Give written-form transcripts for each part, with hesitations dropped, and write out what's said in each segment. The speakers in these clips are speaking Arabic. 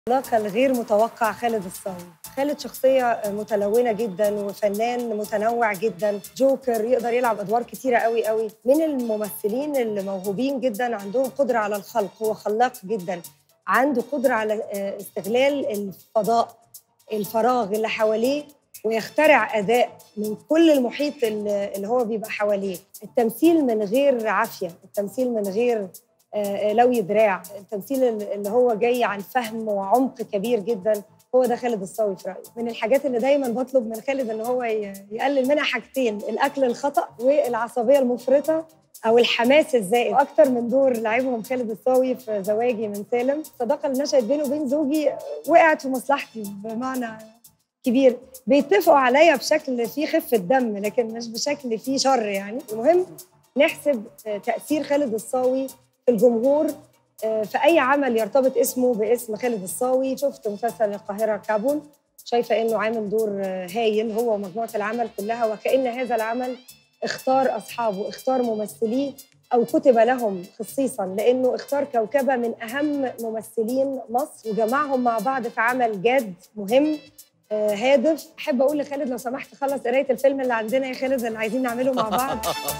العلاقة الغير متوقع خالد الصاوي. خالد شخصية متلونة جداً وفنان متنوع جداً، جوكر يقدر يلعب أدوار كتيرة قوي قوي، من الممثلين الموهوبين جداً، عندهم قدرة على الخلق، هو خلاق جداً، عنده قدرة على استغلال الفضاء، الفراغ اللي حواليه، ويخترع أداء من كل المحيط اللي هو بيبقى حواليه. التمثيل من غير عافية، التمثيل من غير لوي دراع، التمثيل اللي هو جاي عن فهم وعمق كبير جدا، هو ده خالد الصاوي في رأيي. من الحاجات اللي دايما بطلب من خالد ان هو يقلل منها حاجتين: الاكل الخطأ والعصبية المفرطة او الحماس الزائد. اكتر من دور لعبهم خالد الصاوي في زواجي من سالم. الصداقة اللي نشأت بينه وبين زوجي وقعت في مصلحتي بمعنى كبير، بيتفقوا عليا بشكل فيه خفة دم لكن مش بشكل فيه شر يعني. المهم نحسب تأثير خالد الصاوي في الجمهور في أي عمل يرتبط اسمه باسم خالد الصاوي. شفت مسلسل القاهرة كابول، شايفة إنه عامل دور هايل هو ومجموعة العمل كلها، وكأن هذا العمل اختار أصحابه، اختار ممثليه أو كتب لهم خصيصاً، لأنه اختار كوكبة من أهم ممثلين مصر وجمعهم مع بعض في عمل جاد مهم هادف. أحب أقول لخالد لو سمحت خلص قراية الفيلم اللي عندنا يا خالد اللي عايزين نعمله مع بعض.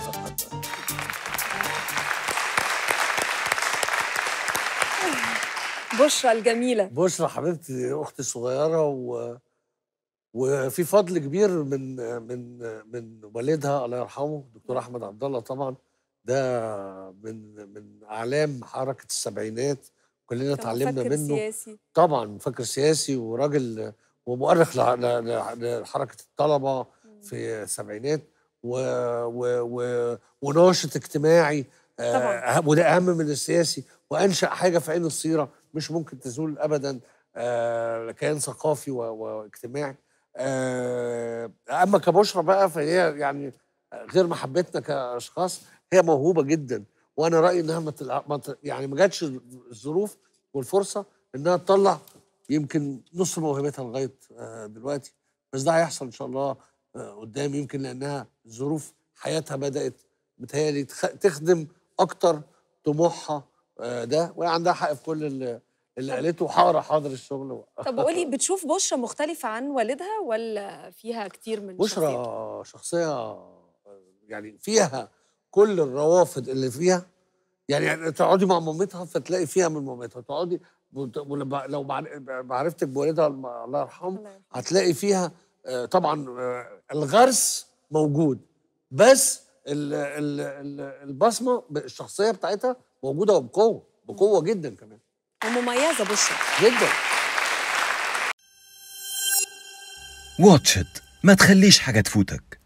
بشرى الجميلة. بشرى حبيبتي، أختي الصغيرة، وفي فضل كبير من والدها الله يرحمه دكتور أحمد عبد الله. طبعا ده من أعلام حركة السبعينات، كلنا اتعلمنا منه. سياسي. طبعا مفكر سياسي وراجل ومؤرخ لحركة الطلبة في السبعينات، وناشط اجتماعي. وده أهم من السياسي، وأنشأ حاجة في عين الصيرة مش ممكن تزول أبدا، كيان ثقافي واجتماعي. أما كبشرى بقى فهي يعني غير محبتنا كأشخاص، هي موهوبة جدا، وأنا رأيي إنها يعني ما جاتش الظروف والفرصة إنها تطلع يمكن نص موهبتها لغاية دلوقتي، بس ده هيحصل إن شاء الله قدام، يمكن لأنها ظروف حياتها بدأت متهيألي تخدم أكتر طموحها ده، وهي عندها حق في كل اللي قالته، وحاضر حاضر الشغل. طب قولي، بتشوف بشرى مختلفة عن والدها ولا فيها كتير من بشرى شخصية يعني فيها كل الروافد اللي فيها، يعني تقعدي مع مامتها فتلاقي فيها من مامتها، تقعدي لو معرفتك بوالدها الله يرحمه هتلاقي فيها طبعا الغرس موجود، بس البصمه الشخصيه بتاعتها موجوده بقوه جدا كمان، ومميزه بشرى جدا. واتش إت، ما تخليش حاجه تفوتك.